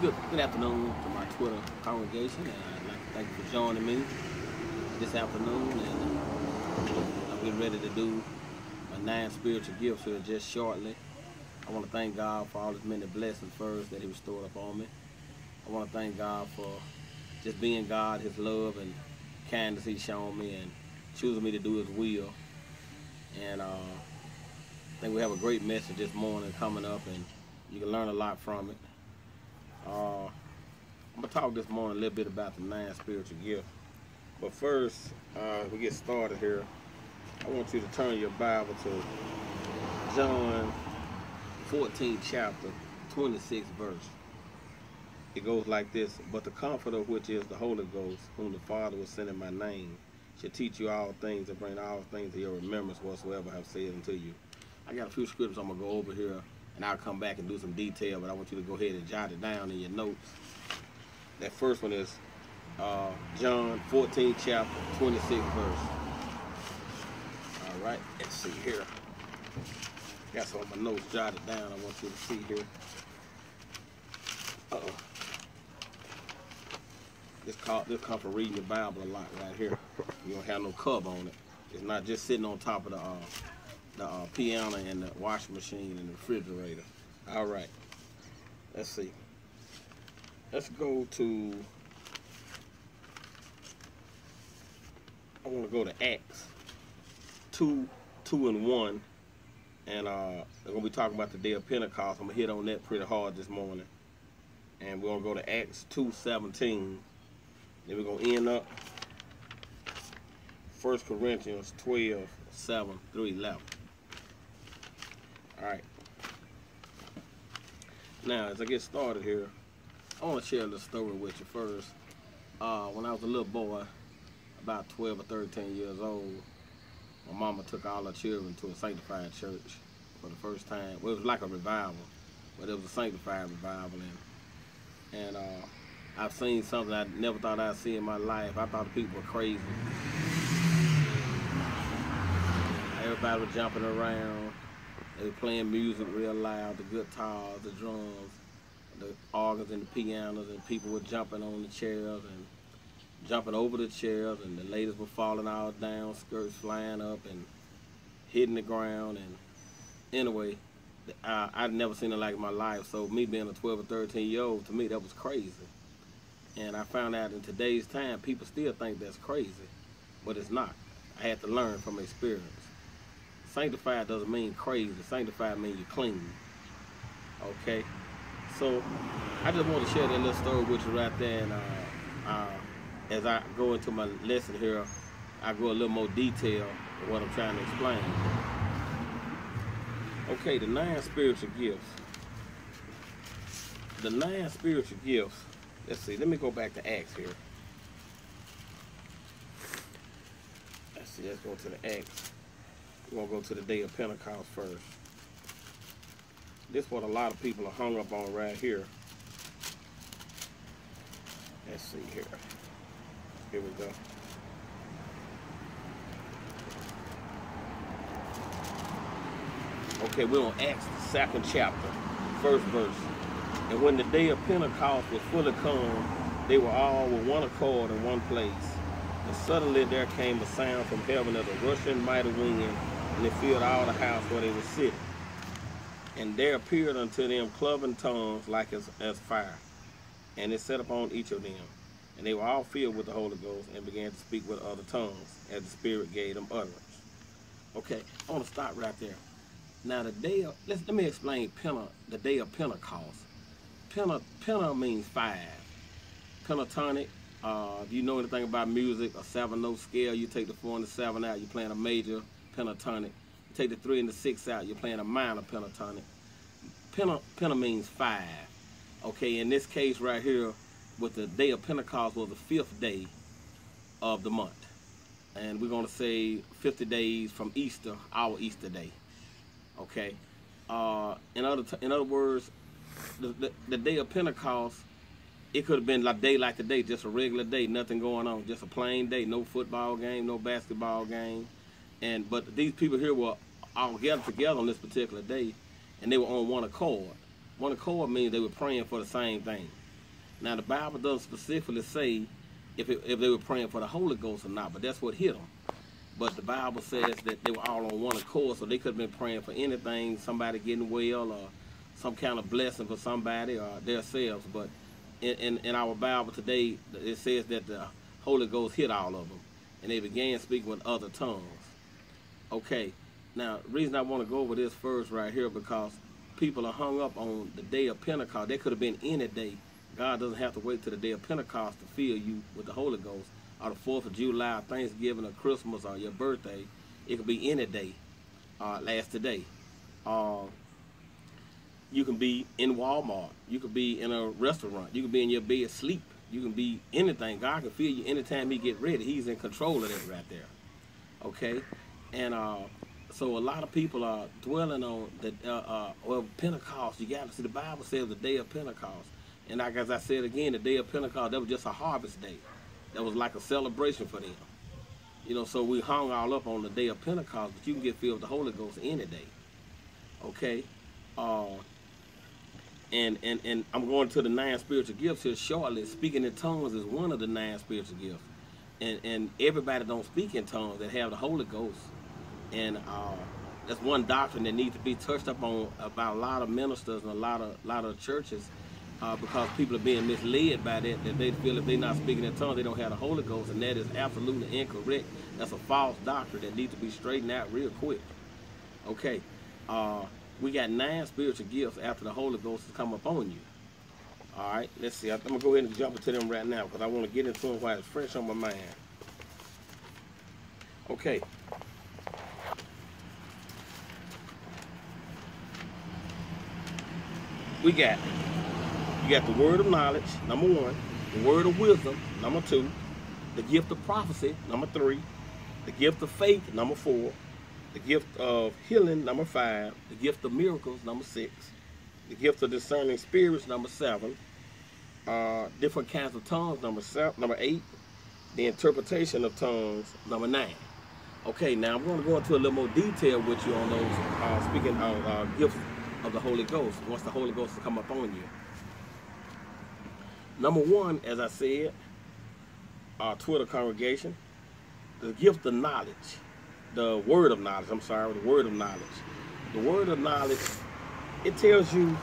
Good afternoon to my Twitter congregation, and I'd like to thank you for joining me this afternoon. And I'm getting ready to do my 9 spiritual gifts here just shortly. I want to thank God for all His many blessings first that He restored upon me. I want to thank God for just being God, His love and kindness He's shown me, and choosing me to do His will. And I think we have a great message this morning coming up, and you can learn a lot from it. I'm going to talk this morning a little bit about the 9 spiritual gifts. But first, we get started here. I want you to turn your Bible to John 14th chapter, 26th verse. It goes like this: "But the Comforter, which is the Holy Ghost, whom the Father will send in my name, shall teach you all things and bring all things to your remembrance whatsoever I have said unto you." I got a few scriptures I'm going to go over here, and I'll come back and do some detail, but I want you to go ahead and jot it down in your notes. That first one is John 14th chapter, 26th verse. All right, let's see here. Got some of my notes jotted down I want you to see here. This come from reading the Bible a lot right here. You don't have no cover on it. It's not just sitting on top of the piano and the washing machine and the refrigerator. All right, let's see. Let's go to, I want to go to Acts 2 and 1. And we're going to be talking about the day of Pentecost. I'm going to hit on that pretty hard this morning. And we're going to go to Acts 2:17. Then we're going to end up 1 Corinthians 12:7 through 11. All right. Now, as I get started here, I want to share a little story with you first. When I was a little boy, about 12 or 13 years old, my mama took all her children to a sanctified church for the first time. Well, it was like a revival, but it was a sanctified revival. And I've seen something I never thought I'd see in my life. I thought the people were crazy. Everybody was jumping around. They were playing music real loud, the guitars, the drums, the organs and the pianos, and people were jumping on the chairs and jumping over the chairs, and the ladies were falling all down, skirts flying up and hitting the ground. And anyway, I'd never seen it like in my life. So me being a 12 or 13-year-old, to me that was crazy. And I found out in today's time, people still think that's crazy, but it's not. I had to learn from experience. Sanctified doesn't mean crazy. Sanctified means you're clean. Okay? So I just want to share that little story with you right there. And as I go into my lesson here, I go a little more detail of what I'm trying to explain. Okay, the 9 spiritual gifts. The 9 spiritual gifts. Let's see, let me go back to Acts here. Let's see, let's go to the Acts. We're going to go to the day of Pentecost first. This is what a lot of people are hung up on right here. Let's see here. Here we go. Okay, we're on Acts, the 2nd chapter, 1st verse. "And when the day of Pentecost was fully come, they were all with one accord in one place. And suddenly there came a sound from heaven as a rushing mighty wind, and it filled all the house where they were sitting. And there appeared unto them cloven tongues like as fire, and it sat upon each of them. And they were all filled with the Holy Ghost, and began to speak with other tongues, as the Spirit gave them utterance." Okay, I want to stop right there. Now the day of, let me explain the day of Pentecost. Penta means 5. Pentatonic, if you know anything about music, a 7-note scale, you take the 4 and the 7 out, you're playing a major pentatonic. You take the 3 and the 6 out, you're playing a minor pentatonic. Penta means 5. Okay, in this case right here, with the day of Pentecost was the 5th day of the month. And we're going to say 50 days from Easter, our Easter day. Okay, in other words, the day of Pentecost, it could have been a day like today, just a regular day, nothing going on, just a plain day, no football game, no basketball game, but these people here were all gathered together on this particular day, and they were on one accord. One accord means they were praying for the same thing. Now the Bible doesn't specifically say if they were praying for the Holy Ghost or not, but that's what hit them. But the Bible says that they were all on one accord, so they could have been praying for anything, somebody getting well or some kind of blessing for somebody or themselves. But in our Bible today, it says that the Holy Ghost hit all of them, and they began speaking with other tongues. Okay, now the reason I want to go over this first right here, because people are hung up on the day of Pentecost. They could have been any day. God doesn't have to wait till the day of Pentecost to fill you with the Holy Ghost, or the 4th of July, or Thanksgiving, or Christmas, or your birthday. It could be any day, last today. You can be in Walmart. You could be in a restaurant. You could be in your bed asleep. You can be anything. God can fill you anytime he get ready. He's in control of that right there. Okay? And so a lot of people are dwelling on the well, Pentecost. You got to see, the Bible says the day of Pentecost. And like as I said again, the day of Pentecost, that was just a harvest day. That was like a celebration for them. You know, so we hung all up on the day of Pentecost, but you can get filled with the Holy Ghost any day. Okay? And I'm going to the 9 spiritual gifts here shortly. Speaking in tongues is one of the 9 spiritual gifts. And everybody don't speak in tongues that have the Holy Ghost. And that's one doctrine that needs to be touched up on about a lot of ministers and a lot of churches, because people are being misled by that they feel if they're not speaking in tongues, they don't have the Holy Ghost, and that is absolutely incorrect. That's a false doctrine that needs to be straightened out real quick. Okay, we got 9 spiritual gifts after the Holy Ghost has come upon you. All right, let's see. I'm going to go ahead and jump into them right now because I want to get into them while it's fresh on my mind. Okay. You got the word of knowledge, number 1, the word of wisdom, number 2, the gift of prophecy, number 3, the gift of faith, number 4, the gift of healing, number 5, the gift of miracles, number 6, the gift of discerning spirits, number 7, different kinds of tongues, number 8, the interpretation of tongues, number 9. Okay, now I'm going to go into a little more detail with you on those, speaking of gifts of the Holy Ghost, once the Holy Ghost will come upon you. Number 1, as I said, our Twitter congregation, the gift of knowledge, the word of knowledge, the word of knowledge. The word of knowledge, it tells you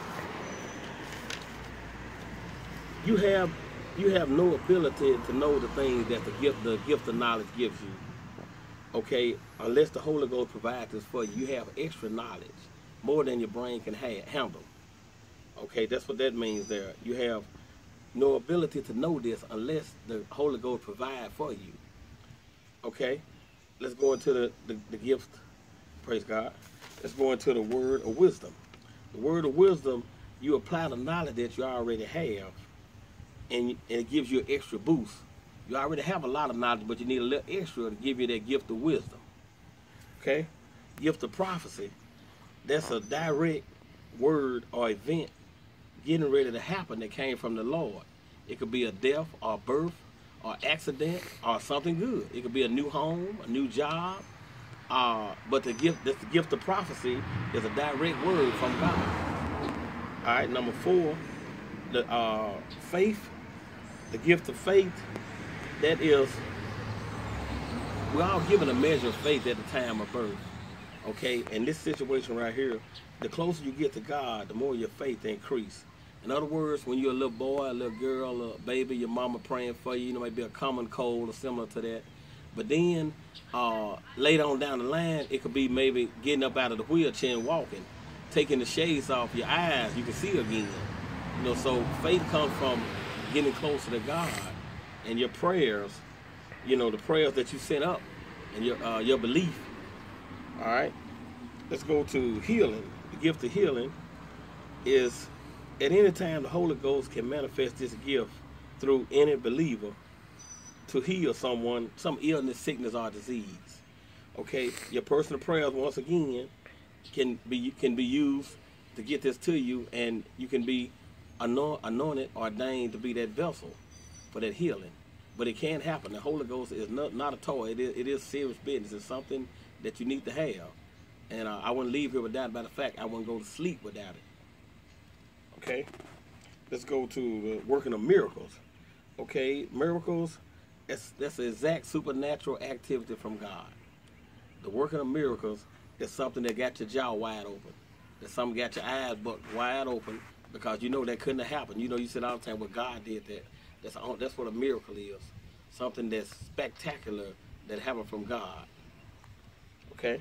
you have no ability to know the things that the gift of knowledge gives you. Okay, unless the Holy Ghost provides this for you, you have extra knowledge, more than your brain can handle. Okay, that's what that means there. You have no ability to know this unless the Holy Ghost provides for you. Okay, let's go into the gift, praise God. Let's go into the word of wisdom. The word of wisdom, you apply the knowledge that you already have, and it gives you an extra boost. You already have a lot of knowledge, but you need a little extra to give you that gift of wisdom. Okay, gift of prophecy. That's a direct word or event getting ready to happen that came from the Lord. It could be a death or birth or accident or something good. It could be a new home, a new job. But the gift of prophecy is a direct word from God. All right, number 4, the faith, the gift of faith. That is, we're all given a measure of faith at the time of birth. Okay, in this situation right here, the closer you get to God, the more your faith increase. In other words, when you're a little boy, a little girl, a little baby, your mama praying for you, it might be a common cold or similar to that. But then, later on down the line, it could be maybe getting up out of the wheelchair and walking, taking the shades off your eyes, you can see again. You know, so faith comes from getting closer to God, and your prayers, you know, the prayers that you sent up, and your belief. All right, let's go to healing. The gift of healing is, at any time the Holy Ghost can manifest this gift through any believer to heal someone, some illness, sickness, or disease. Okay, your personal prayers, once again, can be used to get this to you, and you can be anointed, ordained to be that vessel for that healing. But it can happen. The Holy Ghost is not a toy. It is serious business. It's something that you need to have. And I wouldn't leave here without it. By the fact, I wouldn't go to sleep without it. Okay? let's go to the working of miracles. Okay, miracles, that's the exact supernatural activity from God. The working of miracles is something that got your jaw wide open. That something got your eyes wide open, because you know that couldn't have happened. You know, you said all the time, well, God did that. That's what a miracle is. Something that's spectacular that happened from God. Okay?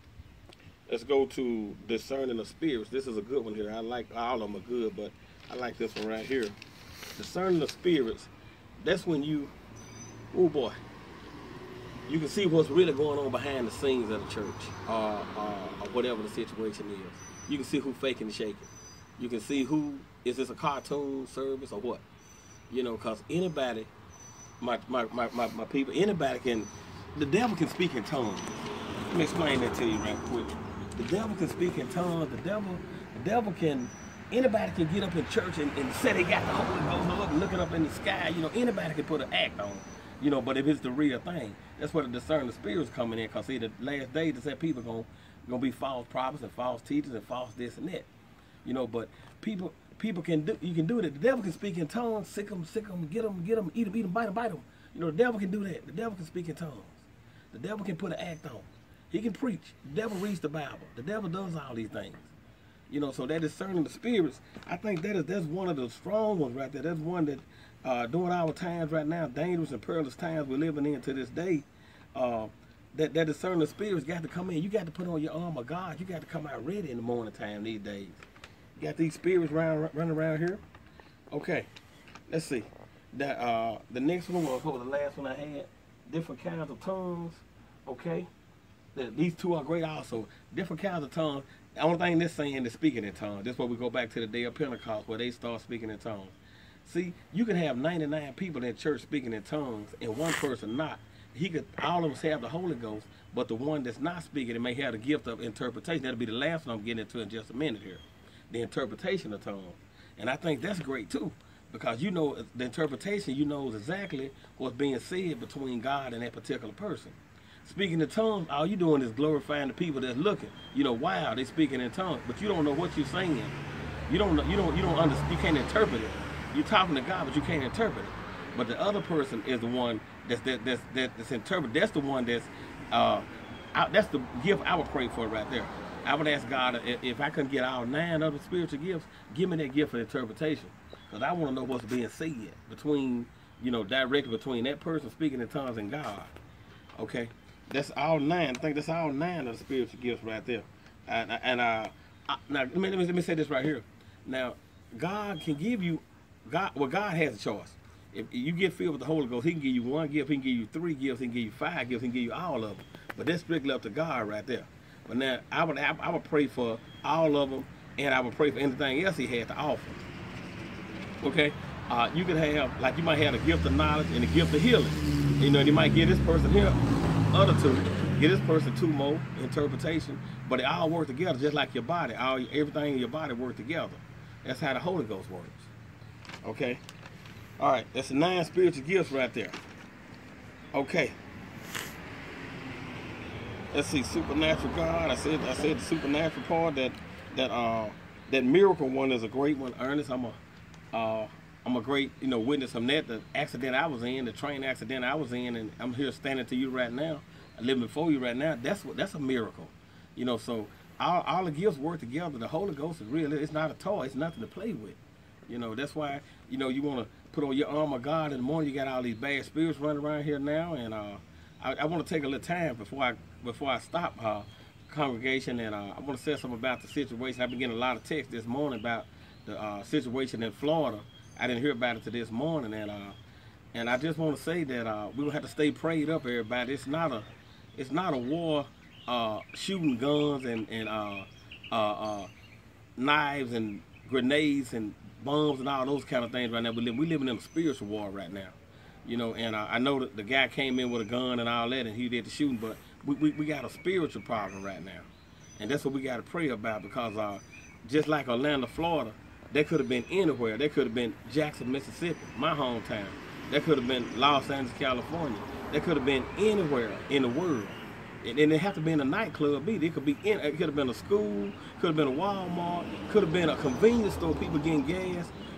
Let's go to discerning of spirits. This is a good one here. I like all of them are good, but I like this one right here. Discerning of spirits. That's when you, oh boy, you can see what's really going on behind the scenes of the church, or whatever the situation is. You can see who faking and shaking. You can see who, is this a cartoon service or what? You know, because anybody, my people, anybody can, the devil can speak in tongues. Let me explain that to you right quick. The devil can speak in tongues. The devil can, anybody can get up in church and say they got the Holy Ghost, looking up in the sky. You know, anybody can put an act on it. You know, but if it's the real thing, that's where the discerning spirits coming in. Because see, the last days, they said people gonna be false prophets and false teachers and false this and that. You know, but people can do, you can do that. The devil can speak in tongues, sick them, get them, eat them, bite them. You know, the devil can do that. The devil can speak in tongues. The devil can put an act on. He can preach. The devil reads the Bible. The devil does all these things. You know, so that discerning the spirits, I think that's one of the strong ones right there. That's one that during our times right now, dangerous and perilous times we're living in to this day, that discerning the spirits got to come in. You got to put on your armor of God. You got to come out ready in the morning time these days. You got these spirits running around here. Okay, let's see. That the next one was the last one I had. Different kinds of tongues. Okay. These two are great also. Different kinds of tongues. The only thing they're saying is speaking in tongues. That's where we go back to the day of Pentecost, where they start speaking in tongues. See, you can have 99 people in church speaking in tongues and one person not. All of us have the Holy Ghost, but the one that's not speaking, it may have the gift of interpretation. That'll be the last one I'm getting into in just a minute here. The interpretation of tongues. And I think that's great too, because you know the interpretation, you know exactly what's being said between God and that particular person. Speaking in tongues, all you doing is glorifying the people that's looking. You know, wow, they speaking in tongues, but you don't know what you're saying. You don't know, you understand, you can't interpret it. You're talking to God, but you can't interpret it. But the other person is the one that's interpreted. That's the one that's the gift I would pray for right there. I would ask God, if I couldn't get all 9 other spiritual gifts, give me that gift of interpretation, because I want to know what's being said between, you know, directly between that person speaking in tongues and God. Okay. That's all 9. I think that's all 9 of the spiritual gifts right there. Now let me say this right here. Now, God can give you, God has a choice. If you get filled with the Holy Ghost, He can give you 1 gift, He can give you 3 gifts, He can give you 5 gifts, He can give you all of them. But that's strictly up to God right there. But now I would pray for all of them, and I would pray for anything else He had to offer. Okay, you could have, like, you might have the gift of knowledge and the gift of healing. You know, you might give this person here other 2, give this person 2 more interpretation, but they all work together just like your body. Everything in your body work together. That's how the Holy Ghost works. Okay. All right. That's the 9 spiritual gifts right there. Okay. Let's see. Supernatural God. I said the supernatural part. That miracle one is a great one. Ernest, I'm a great, you know, witness from that. The accident I was in, the train accident I was in, and I'm here standing to you right now, living before you right now. That's a miracle, you know. So all the gifts work together. The Holy Ghost is real. It's not a toy. It's nothing to play with. You know, that's why, you know, you want to put on your armor of God in the morning. You got all these bad spirits running around here now, and I want to take a little time before I stop congregation, and I want to say something about the situation. I've been getting a lot of texts this morning about the situation in Florida. I didn't hear about it till this morning, and I just want to say that we will have to stay prayed up, everybody. It's not a war, shooting guns and knives and grenades and bombs and all those kind of things right now. We living in a spiritual war right now, you know. And I know that the guy came in with a gun and all that, and he did the shooting, but we got a spiritual problem right now, and that's what we got to pray about, because just like Orlando, Florida. They could have been anywhere. They could have been Jackson, Mississippi, my hometown. They could have been Los Angeles, California. They could have been anywhere in the world. And it have to be in a nightclub either. It could have been a school, could have been a Walmart, could have been a convenience store, people getting gas.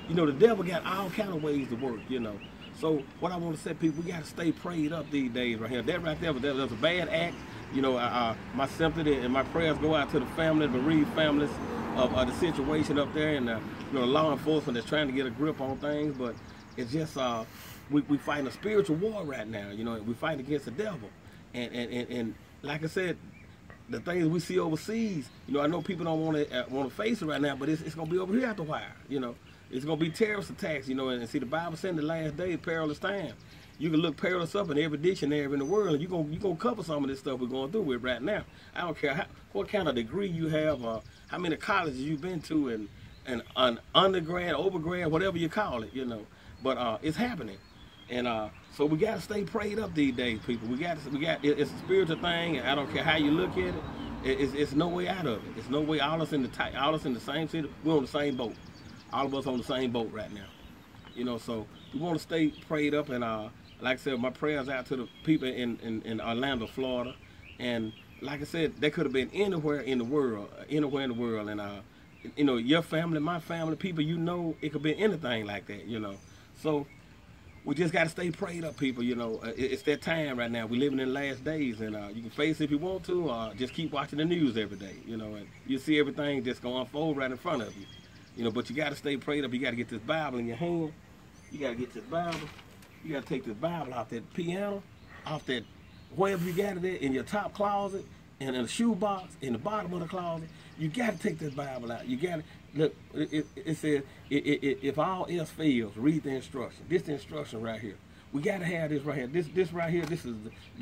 You know, the devil got all kind of ways to work, you know. So what I want to say, people, we got to stay prayed up these days right here. That right there, was a bad act. You know, my sympathy and my prayers go out to the family, the bereaved families of the situation up there, and you know, law enforcement that's trying to get a grip on things. But it's just we fighting a spiritual war right now. You know, we fighting against the devil, and like I said, the things we see overseas. You know, I know people don't want to face it right now, but it's gonna be over here after a while. You know. It's going to be terrorist attacks, you know, and see, the Bible said in the last days, perilous time. You can look perilous up in every dictionary in the world, and you're going to cover some of this stuff we're going through with right now. I don't care what kind of degree you have, how many colleges you've been to, and an undergrad, overgrad, whatever you call it, you know. But it's happening. And so we got to stay prayed up these days, people. It's a spiritual thing, and I don't care how you look at it. It's no way out of it. It's no way. All of us in the same city. We're on the same boat. All of us on the same boat right now, you know. So we want to stay prayed up, and like I said, my prayers out to the people in Orlando, Florida, and like I said, they could have been anywhere in the world, and you know, your family, my family, people you know, it could be anything like that, you know. So we just got to stay prayed up, people. You know, it's that time right now. We're living in the last days, and you can face it if you want to, or just keep watching the news every day, you know, and you see everything just going to unfold right in front of you. You know, but you got to stay prayed up. You got to get this Bible in your hand. You got to get this Bible. You got to take this Bible off that piano, off that, wherever you got it at, in your top closet, and in the shoe box, in the bottom of the closet. You got to take this Bible out. You got to, look, it says, if all else fails, read the instruction. This the instruction right here. We got to have this right here. This right here, this is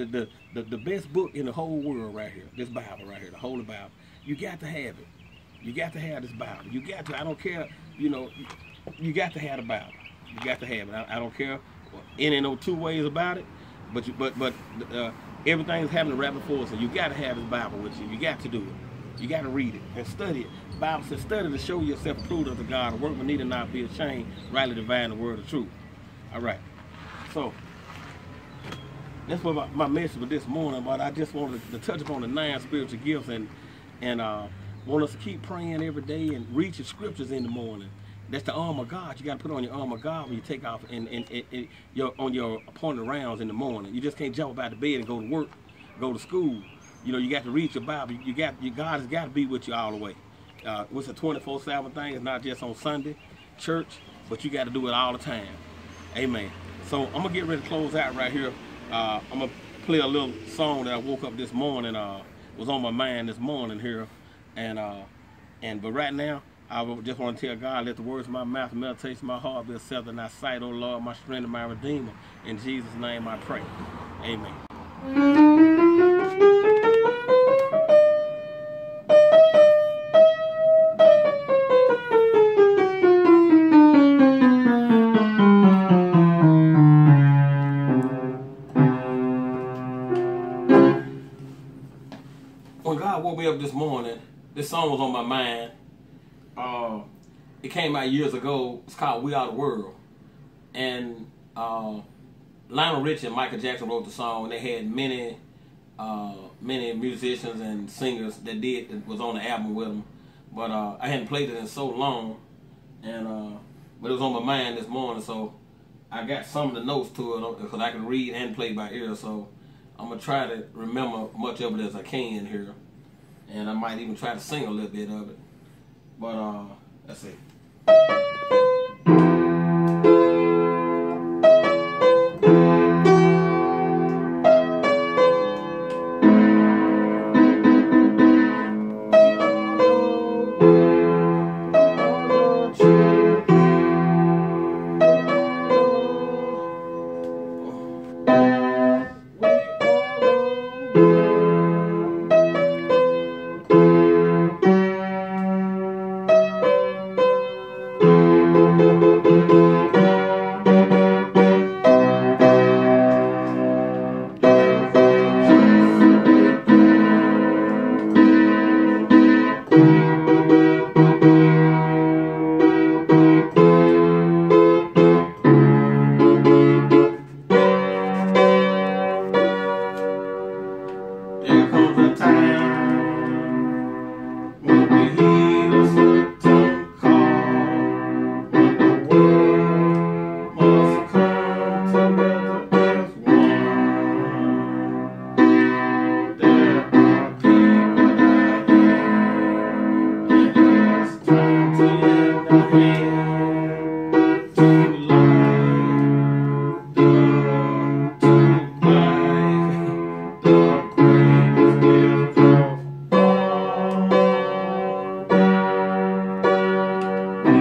the best book in the whole world right here. This Bible right here, the Holy Bible. You got to have it. You got to have this Bible. You got to. I don't care. You know, you got to have the Bible. You got to have it. I don't care. Ain't no two ways about it. But everything's happening right before us, and you got to have this Bible with you. You got to do it. You got to read it and study it. The Bible says, "Study to show yourself approved unto God, a workman need not be ashamed, rightly divine the word of truth." All right. So that's what my message was this morning. But I just wanted to touch upon the 9 spiritual gifts, and want us to keep praying every day and read your scriptures in the morning. That's the armor of God. You got to put on your armor of God when you take off on your appointed rounds in the morning. You just can't jump up out of bed and go to work, go to school. You know, you got to read your Bible. God has got to be with you all the way. It's a 24/7 thing. It's not just on Sunday, church, but you got to do it all the time. Amen. So I'm gonna get ready to close out right here. I'm gonna play a little song that I woke up this morning. Was on my mind this morning here. But right now, I just want to tell God, let the words of my mouth and meditation of my heart be accepted in thy sight, O Lord, my strength and my redeemer. In Jesus' name I pray. Amen. When God woke me up this morning, this song was on my mind. It came out years ago. It's called "We Are the World," and Lionel Richie and Michael Jackson wrote the song. And they had many musicians and singers that was on the album with them. But I hadn't played it in so long, and but it was on my mind this morning. So I got some of the notes to it because I can read and play by ear. So I'm gonna try to remember much of it as I can here. And I might even try to sing a little bit of it. But let's see.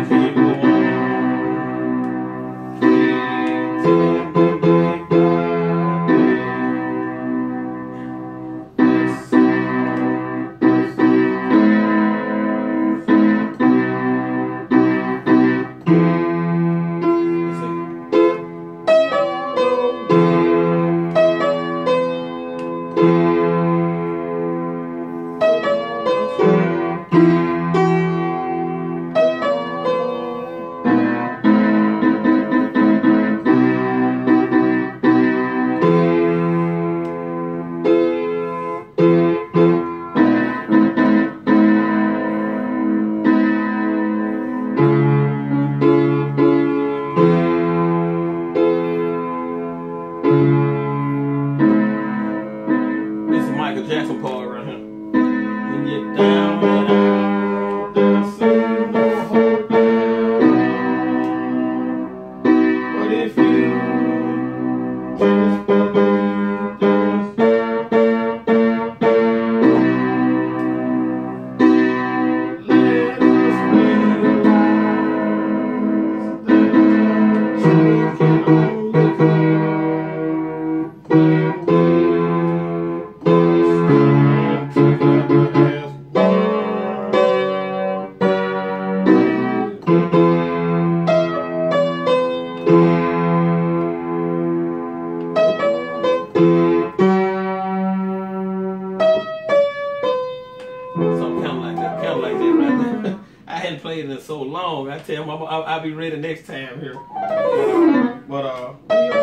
I'll be ready next time here. But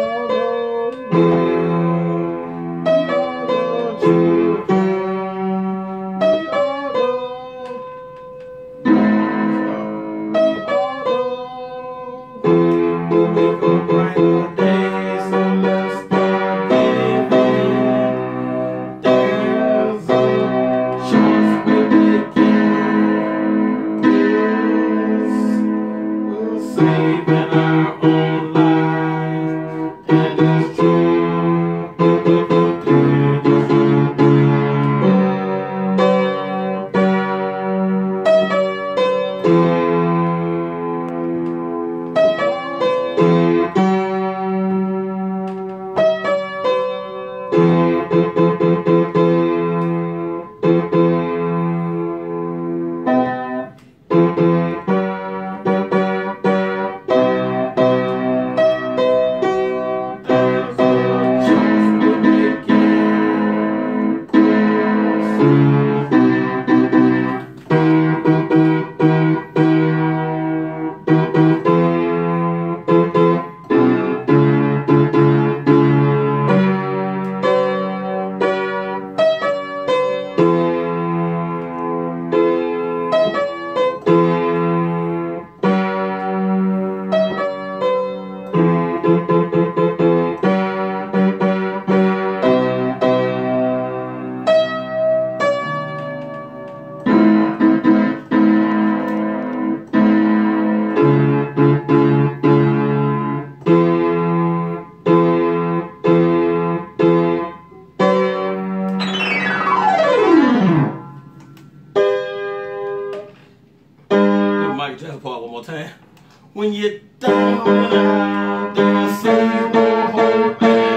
when you're down and out, there seems no hope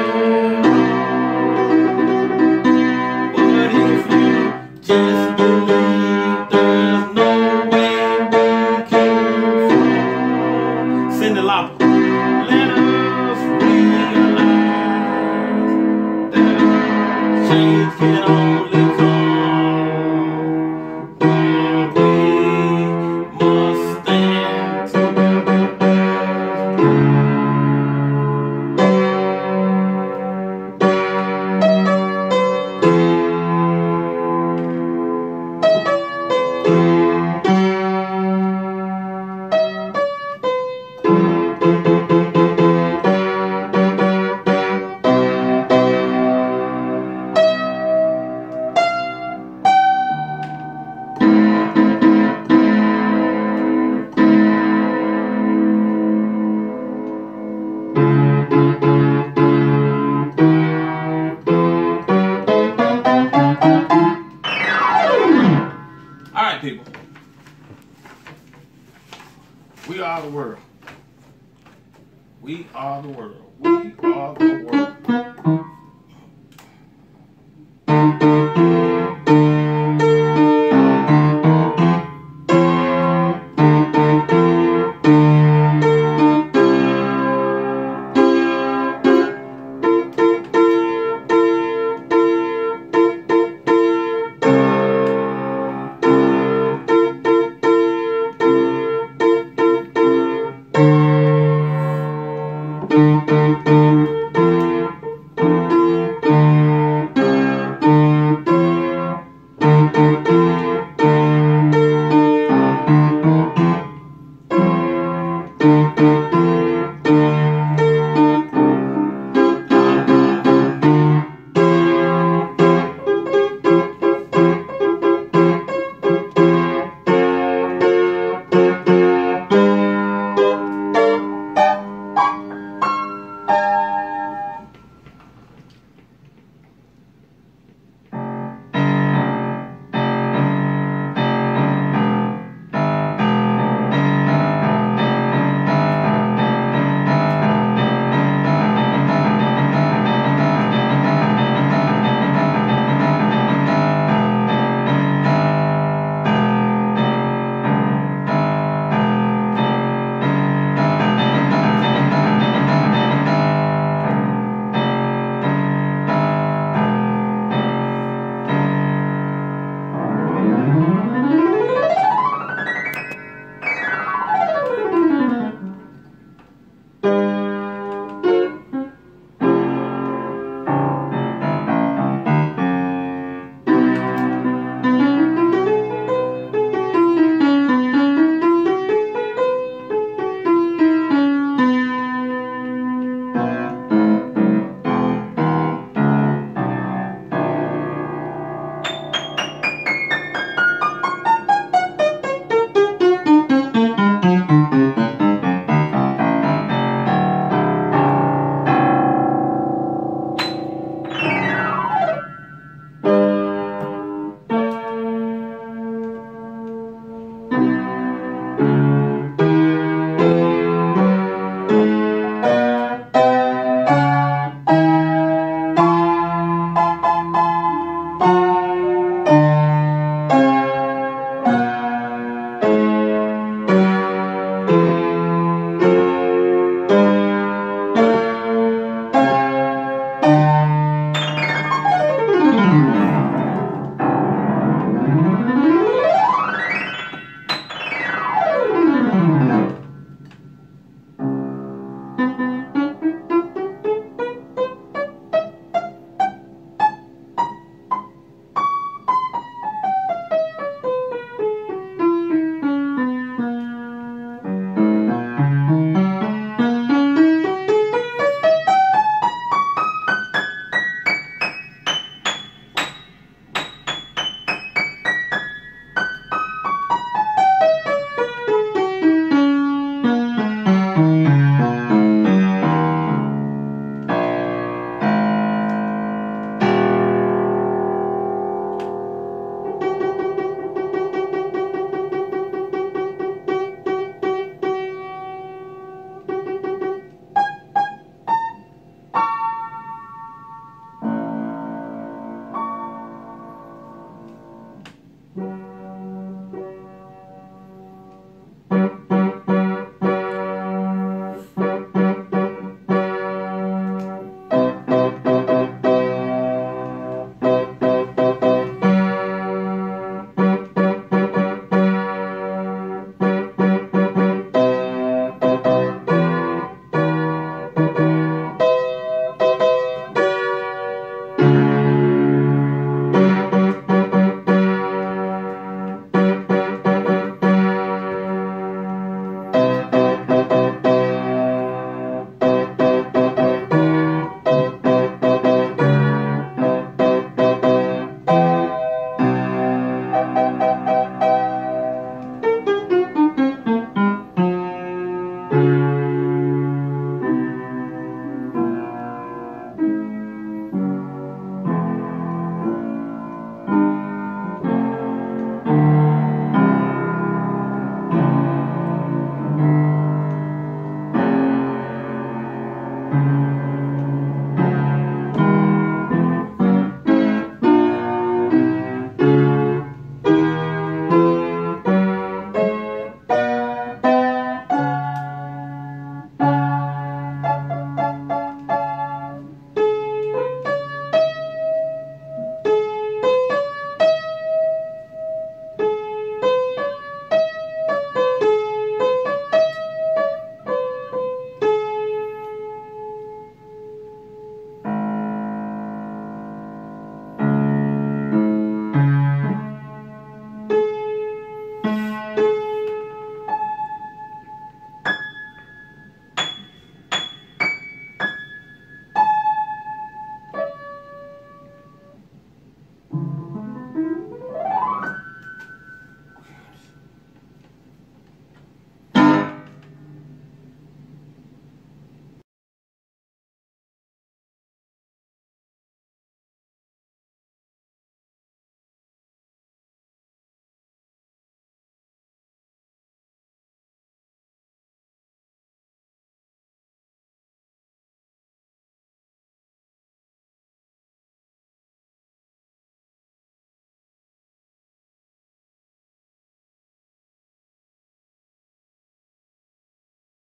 at all. But if you just believe, there's no way we can fall. Cindy Lauper, let us realize that change can only come. We are the world. We are the world. We are the world.